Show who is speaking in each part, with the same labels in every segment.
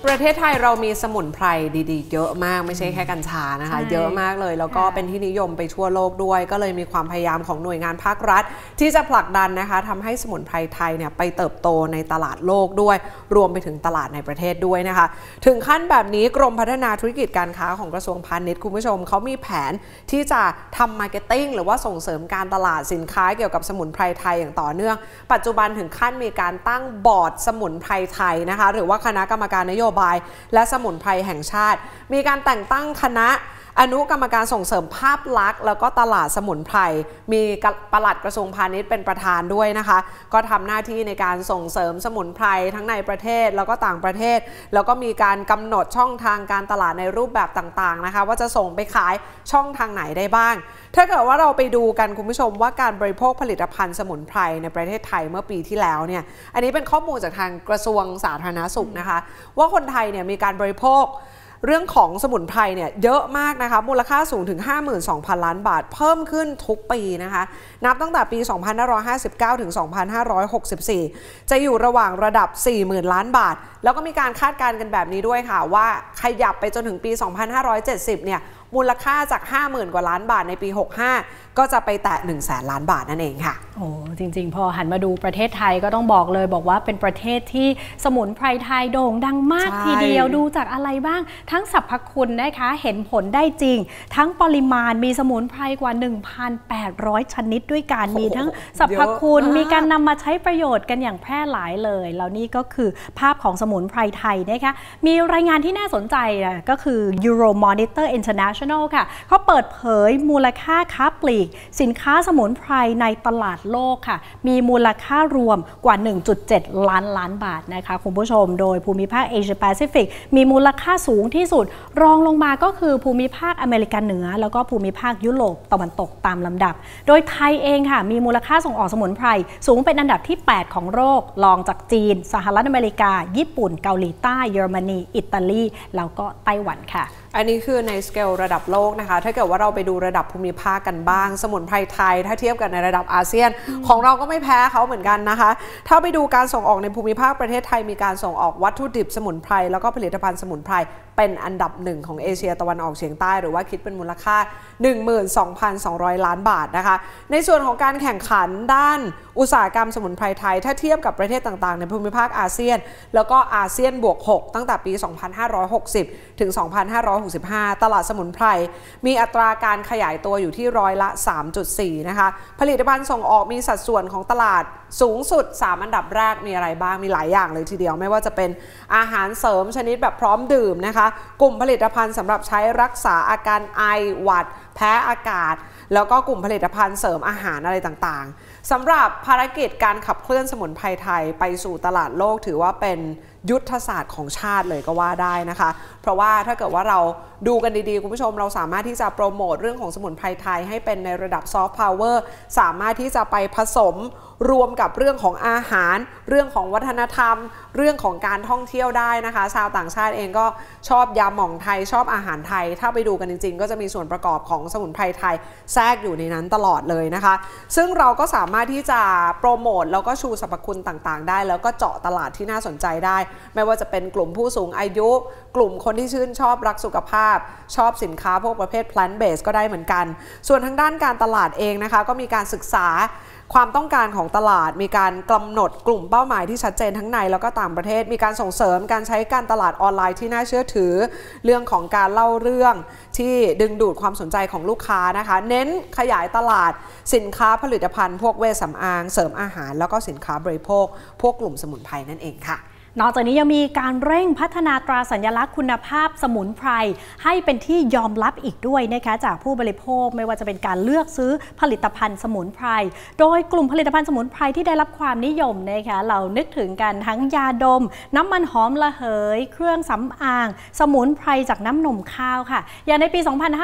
Speaker 1: ประเทศไทยเรามีสมุนไพรดีๆเยอะมากไม่ใช่แค่กัญชานะคะเยอะมากเลยแล้วก็เป็นที่นิยมไปทั่วโลกด้วยก็เลยมีความพยายามของหน่วยงานภาครัฐที่จะผลักดันนะคะทำให้สมุนไพรไทยเนี่ยไปเติบโตในตลาดโลกด้วยรวมไปถึงตลาดในประเทศด้วยนะคะถึงขั้นแบบนี้กรมพัฒนาธุรกิจการค้าของกระทรวงพาณิชย์คุณผู้ชมเขามีแผนที่จะทำมาร์เก็ตติ้งหรือว่าส่งเสริมการตลาดสินค้าเกี่ยวกับสมุนไพรไทยอย่างต่อเนื่องปัจจุบันถึงขั้นมีการตั้งบอร์ดสมุนไพรไทยนะคะหรือว่าคณะกรรมการนโยบายและสมุนไพรแห่งชาติมีการแต่งตั้งคณะอนุกรรมการส่งเสริมภาพลักษณ์แล้วก็ตลาดสมุนไพรมีปลัดกระทรวงพาณิชย์เป็นประธานด้วยนะคะก็ทำหน้าที่ในการส่งเสริมสมุนไพรทั้งในประเทศแล้วก็ต่างประเทศแล้วก็มีการกำหนดช่องทางการตลาดในรูปแบบต่างๆนะคะว่าจะส่งไปขายช่องทางไหนได้บ้างถ้าเกิดว่าเราไปดูกันคุณผู้ชมว่าการบริโภคผลิตภัณฑ์สมุนไพรในประเทศไทยเมื่อปีที่แล้วเนี่ยอันนี้เป็นข้อมูลจากทางกระทรวงสาธารณสุขนะคะว่าคนไทยเนี่ยมีการบริโภคเรื่องของสมุนไพรเนี่ยเยอะมากนะคะมูลค่าสูงถึง 52,000 ล้านบาทเพิ่มขึ้นทุกปีนะคะนับตั้งแต่ปี 2559 ถึง 2564 จะอยู่ระหว่างระดับ 40,000 ล้านบาทแล้วก็มีการคาดการณ์กันแบบนี้ด้วยค่ะว่าขยับไปจนถึงปี 2570 เนี่ยมูลค่าจาก 50,000 กว่าล้านบาทในปี 65 ก็จะไปแตะ 100,000 ล้านบาทนั่นเองค่ะ
Speaker 2: โอ้จริงๆพอหันมาดูประเทศไทยก็ต้องบอกเลยบอกว่าเป็นประเทศที่สมุนไพรไทยโด่งดังมากทีเดียวดูจากอะไรบ้างทั้งสรรพคุณนะคะเห็นผลได้จริงทั้งปริมาณมีสมุนไพรกว่า 1,800 ชนิดด้วยกันมีทั้งสรรพคุณมีการนำมาใช้ประโยชน์กันอย่างแพร่หลายเลยแล้วนี่ก็คือภาพของสมุนไพรไทยนะคะมีรายงานที่น่าสนใจก็คือ Euromonitor International ค่ะเขาเปิดเผยมูลค่าค้าปลีกสินค้าสมุนไพรในตลาดโลกค่ะมีมูลค่ารวมกว่า 1.7 ล้านบาทนะคะคุณผู้ชมโดยภูมิภาคเอเชียแปซิฟิกมีมูลค่าสูงที่สุดรองลงมาก็คือภูมิภาคอเมริกาเหนือแล้วก็ภูมิภาคยุโรปตะวันตกตามลำดับโดยไทยเองค่ะมีมูลค่าส่งออกสมุนไพรสูงเป็นอันดับที่ 8 ของโลกรองจากจีนสหรัฐอเมริกาญี่ปุ่นเกาหลีใต้เยอรมนีอิตาลีแล้วก็ไต้หวันค่ะ
Speaker 1: อันนี้คือในสเกลระดับโลกนะคะถ้าเกิดว่าเราไปดูระดับภูมิภาคกันบ้างสมุนไพรไทยถ้าเทียบกันในระดับอาเซียนของเราก็ไม่แพ้เขาเหมือนกันนะคะถ้าไปดูการส่งออกในภูมิภาคประเทศไทยมีการส่งออกวัตถุดิบสมุนไพรแล้วก็ผลิตภัณฑ์สมุนไพรเป็นอันดับหนึ่งของเอเชียตะวันออกเฉียงใต้หรือว่าคิดเป็นมูลค่า 12,200 ล้านบาทนะคะในส่วนของการแข่งขันด้านอุตสาหกรรมสมุนไพรไทยถ้าเทียบกับประเทศต่างๆในภูมิภาคอาเซียนแล้วก็อาเซียนบวก 6 ตั้งแต่ปี 2560 ถึง 2565 ตลาดสมุนไพรมีอัตราการขยายตัวอยู่ที่ร้อยละ 3.4 นะคะผลิตภัณฑ์ส่งออกมีสัดส่วนของตลาดสูงสุด 3 อันดับแรกมีอะไรบ้างมีหลายอย่างเลยทีเดียวไม่ว่าจะเป็นอาหารเสริมชนิดแบบพร้อมดื่มนะคะกลุ่มผลิตภัณฑ์สำหรับใช้รักษาอาการไอหวัดแพ้อากาศแล้วก็กลุ่มผลิตภัณฑ์เสริมอาหารอะไรต่างๆสำหรับภารกิจการขับเคลื่อนสมุนไพรไทยไปสู่ตลาดโลกถือว่าเป็นยุทธศาสตร์ของชาติเลยก็ว่าได้นะคะเพราะว่าถ้าเกิดว่าเราดูกันดีๆคุณผู้ชมเราสามารถที่จะโปรโมทเรื่องของสมุนไพรไทยให้เป็นในระดับซอฟต์พาวเวอร์สามารถที่จะไปผสมรวมกับเรื่องของอาหารเรื่องของวัฒนธรรมเรื่องของการท่องเที่ยวได้นะคะชาวต่างชาติเองก็ชอบยาหม่องไทยชอบอาหารไทยถ้าไปดูกันจริงๆก็จะมีส่วนประกอบของสมุนไพรไทยแทรกอยู่ในนั้นตลอดเลยนะคะซึ่งเราก็สามารถที่จะโปรโมทแล้วก็ชูสรรพคุณต่างๆได้แล้วก็เจาะตลาดที่น่าสนใจได้ไม่ว่าจะเป็นกลุ่มผู้สูงอายุกลุ่มคนที่ชื่นชอบรักสุขภาพชอบสินค้าพวกประเภท plant based ก็ได้เหมือนกันส่วนทางด้านการตลาดเองนะคะก็มีการศึกษาความต้องการของตลาดมีการกำหนดกลุ่มเป้าหมายที่ชัดเจนทั้งในแล้วก็ต่างประเทศมีการส่งเสริมการใช้การตลาดออนไลน์ที่น่าเชื่อถือเรื่องของการเล่าเรื่องที่ดึงดูดความสนใจของลูกค้านะคะเน้นขยายตลาดสินค้าผลิตภัณฑ์พวกเวชสำอางเสริมอาหารแล้วก็สินค้าบริโภคพวกกลุ่มสมุนไพรนั่นเองค่ะ
Speaker 2: นอกจากนี้ยังมีการเร่งพัฒนาตราสัญลักษณ์คุณภาพสมุนไพรให้เป็นที่ยอมรับอีกด้วยนะคะจากผู้บริโภคไม่ว่าจะเป็นการเลือกซื้อผลิตภัณฑ์สมุนไพรโดยกลุ่มผลิตภัณฑ์สมุนไพรที่ได้รับความนิยมนะคะเรานึกถึงกันทั้งยาดมน้ำมันหอมระเหยเครื่องสำอางสมุนไพรจากน้ำนมข้าวค่ะอย่างในปี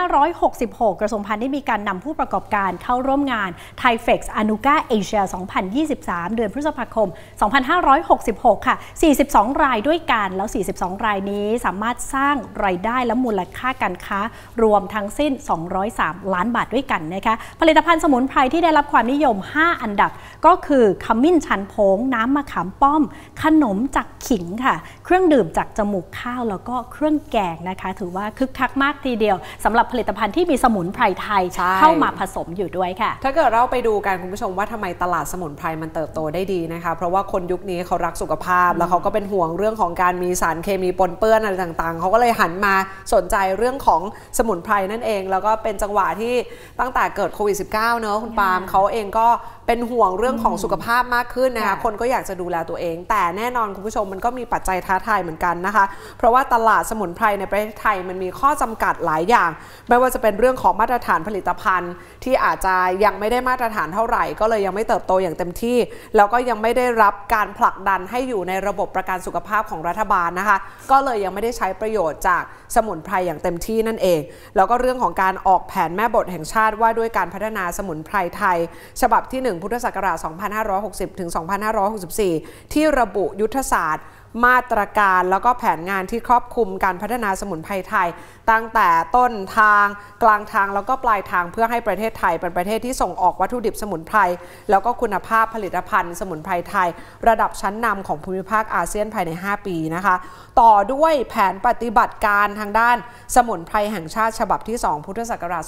Speaker 2: 2566 กระทรวงพาณิชย์มีการนำผู้ประกอบการเข้าร่วมงาน Thai-Fex Anuga Asia 2023 เดือนพฤษภาคม 2566 ค่ะ 42 รายด้วยกันแล้ว 42 รายนี้สามารถสร้างรายได้และมูลค่าการค้ารวมทั้งสิ้น203 ล้านบาทด้วยกันนะคะผลิตภัณฑ์สมุนไพรที่ได้รับความนิยม5อันดับก็คือขมิ้นชันผงน้ำมะขามป้อมขนมจากขิงค่ะเครื่องดื่มจากจมูกข้าวแล้วก็เครื่องแกงนะคะถือว่าคึกคักมากทีเดียวสำหรับผลิตภัณฑ์ที่มีสมุนไพรไทยเข้ามาผสมอยู่ด้วยค่ะ
Speaker 1: ถ้าเกิดเราไปดูกันคุณผู้ชมว่าทำไมตลาดสมุนไพรมันเติบโตได้ดีนะคะเพราะว่าคนยุคนี้เขารักสุขภาพแล้วเขาก็เป็นห่วงเรื่องของการมีสารเคมีปนเปื้อนอะไรต่างๆเขาก็เลยหันมาสนใจเรื่องของสมุนไพรนั่นเองแล้วก็เป็นจังหวะที่ตั้งแต่เกิดโควิด -19 เนอะคุณปาล์มเขาเองก็เป็นห่วงเรื่องของสุขภาพมากขึ้นนะคะคนก็อยากจะดูแลตัวเองแต่แน่นอนคุณผู้ชมมันก็มีปัจจัยท้าทายเหมือนกันนะคะเพราะว่าตลาดสมุนไพรในประเทศไทยมันมีข้อจำกัดหลายอย่างไม่ว่าจะเป็นเรื่องของมาตรฐานผลิตภัณฑ์ที่อาจจะยังไม่ได้มาตรฐานเท่าไหร่ก็เลยยังไม่เติบโตอย่างเต็มที่แล้วก็ยังไม่ได้รับการผลักดันให้อยู่ในระบบประกันสุขภาพของรัฐบาลนะคะก็เลยยังไม่ได้ใช้ประโยชน์จากสมุนไพรอย่างเต็มที่นั่นเองแล้วก็เรื่องของการออกแผนแม่บทแห่งชาติว่าด้วยการพัฒนาสมุนไพรไทยฉบับที่1พุทธศักราช2560ถึง2564ที่ระบุยุทธศาสตร์มาตรการแล้วก็แผนงานที่ครอบคลุมการพัฒนาสมุนไพรไทยตั้งแต่ต้นทางกลางทางแล้วก็ปลายทางเพื่อให้ประเทศไทยเป็นประเทศที่ส่งออกวัตถุดิบสมุนไพรแล้วก็คุณภาพผลิตภัณฑ์สมุนไพรไทยระดับชั้นนำของภูมิภาคอาเซียนภายใน5ปีนะคะต่อด้วยแผนปฏิบัติการทางด้านสมุนไพรแห่งชาติฉบับที่2พุทธศักราช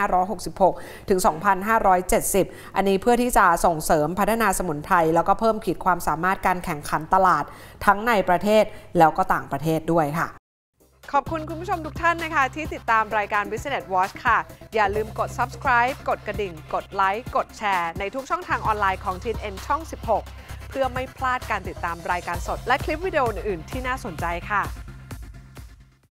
Speaker 1: 2566ถึง2570อันนี้เพื่อที่จะส่งเสริมพัฒนาสมุนไพรแล้วก็เพิ่มขีดความสามารถการแข่งขันตลาดทั้งในประเทศแล้วก็ต่างประเทศด้วยค่ะขอบคุณคุณผู้ชมทุกท่านนะคะที่ติดตามรายการ Business Watch ค่ะอย่าลืมกด subscribe กดกระดิ่งกดไลค์กดแชร์ในทุกช่องทางออนไลน์ของ TNN ช่อง 16 เพื่อไม่พลาดการติดตามรายการสดและคลิปวิดีโออื่นๆที่น่าสนใจค่ะ